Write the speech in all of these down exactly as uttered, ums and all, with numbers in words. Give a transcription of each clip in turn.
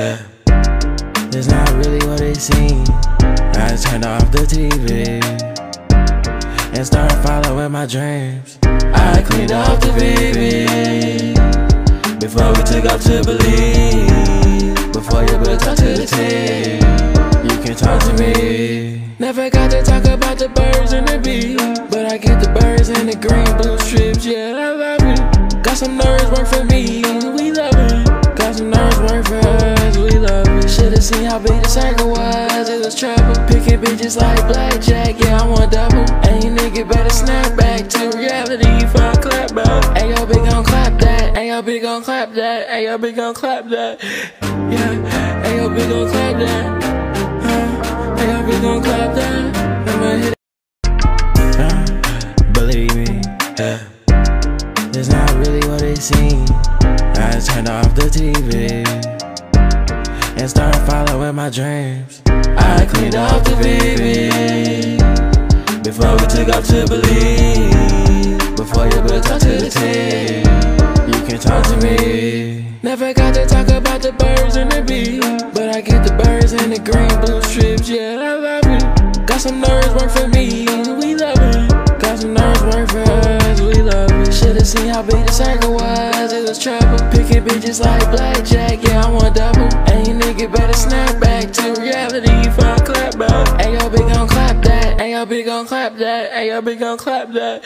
It's not really what it seems. I turned off the T V and started following my dreams. I cleaned off the baby before we took off to believe. Before you would talk to the team, you can talk to me. Never got to talk about the birds and the bees, but I get the birds and the green blue strips. Yeah, I love it. Got some nerves work for me, we love it. Got some nerves work for us, we love it. Should've seen how big the circle was, it was trouble. Picking bitches like blackjack, yeah, I want double. And you nigga better snap back to reality before I clap back. Ayo, bitch gon' clap that, ayo, bitch gon' clap that, ayo, bitch gon' clap that. Yeah, ayo, bitch gon' clap that. Huh? Ayo, bitch gon' clap that. I'ma hit it. Uh, believe me, yeah. It's not really what it seems. I turned off the T V and started following my dreams. I cleaned off the baby before we took off to believe. Before you would talk to the team, you can talk to me. Never got to talk about the birds and the bees, but I get the birds and the green blue strips. Yeah, I love it. Got some nerves work for me, we love it. Got some nerves work for us, we love it. Should've seen how big the circle was, it was trouble. Picking bitches like blackjack, yeah, I want double. And you nigga better snap back to reality before I clap back. Ayo, bitch gon' clap that, ayo, bitch gon' clap that, ayo, bitch gon' clap that.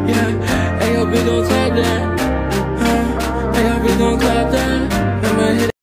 Yeah, ayo, bitch gon' clap that. Huh? Ayo, bitch gon' clap that. I'ma hit it.